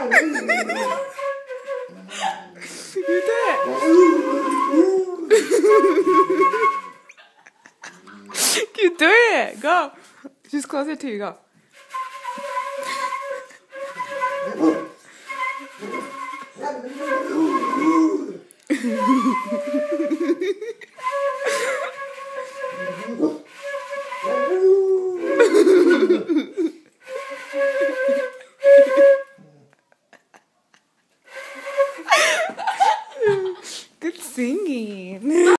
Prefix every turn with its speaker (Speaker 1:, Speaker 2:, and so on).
Speaker 1: You do it. Keep doing it. Go. She's closer to you. Go.